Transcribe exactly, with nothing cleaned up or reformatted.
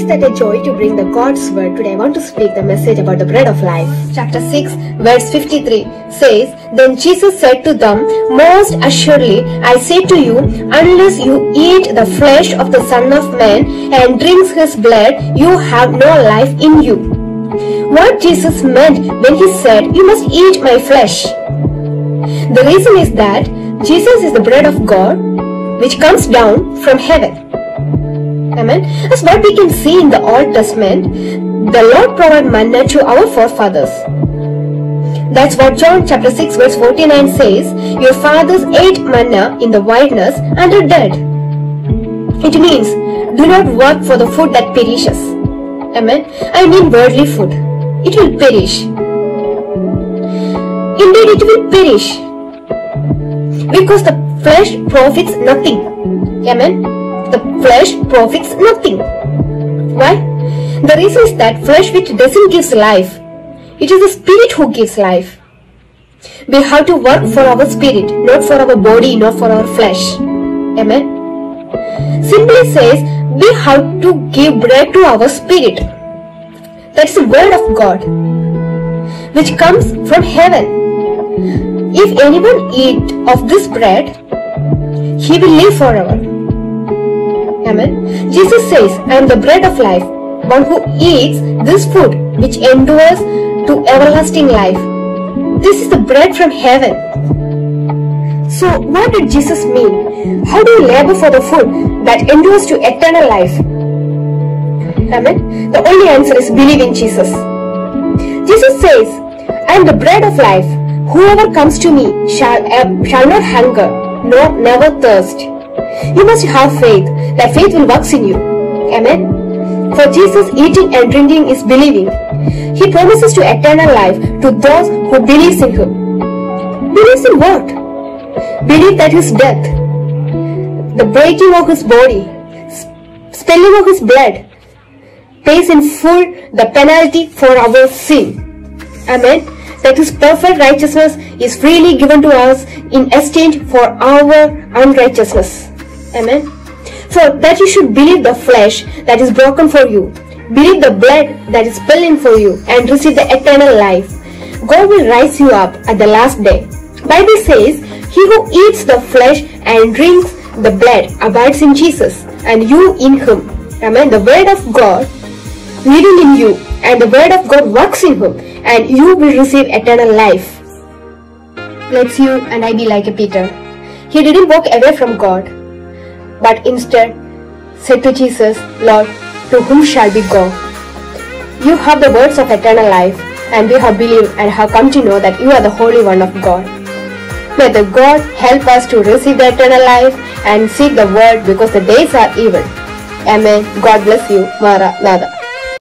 Is that a joy to bring the God's word? Today I want to speak the message about the bread of life. Chapter six verse fifty-three says, Then Jesus said to them, Most assuredly I say to you, unless you eat the flesh of the Son of Man and drink his blood, you have no life in you. What Jesus meant when he said, You must eat my flesh. The reason is that Jesus is the bread of God which comes down from heaven. Amen. As what we can see in the Old Testament, the Lord provided manna to our forefathers. That's what John chapter six verse forty-nine says, Your fathers ate manna in the wilderness and are dead. It means, do not work for the food that perishes. Amen. I mean worldly food. It will perish. Indeed, it will perish. Because the flesh profits nothing. Amen. The flesh profits nothing. Why? The reason is that flesh which doesn't give life. It is the spirit who gives life. We have to work for our spirit, not for our body, not for our flesh. Amen. Simply says, we have to give bread to our spirit. That's the word of God, which comes from heaven. If anyone eat of this bread, he will live forever. Amen. Jesus says, I am the bread of life. One who eats this food which endures to everlasting life. This is the bread from heaven. So what did Jesus mean? How do you labor for the food that endures to eternal life? Amen. The only answer is believe in Jesus. Jesus says, I am the bread of life. Whoever comes to me shall, uh, shall not hunger, nor never thirst. You must have faith, that faith will work in you. Amen. For Jesus, eating and drinking is believing. He promises to eternal life to those who believes in Him. Believes in what? Believe that His death, the breaking of His body, spilling of His blood, pays in full the penalty for our sin. Amen. That His perfect righteousness is freely given to us in exchange for our unrighteousness. Amen. For that you should believe the flesh that is broken for you, believe the blood that is spilling for you, and receive the eternal life. God will rise you up at the last day. Bible says, He who eats the flesh and drinks the blood abides in Jesus, and you in Him. Amen. The word of God living in you, and the word of God works in Him, and you will receive eternal life. Let's you and I be like a Peter. He didn't walk away from God, but instead said to Jesus, Lord, to whom shall we go? You have the words of eternal life, and we have believed and have come to know that you are the Holy One of God. May the God help us to receive the eternal life and seek the word, because the days are evil. Amen. God bless you. Mara Nada.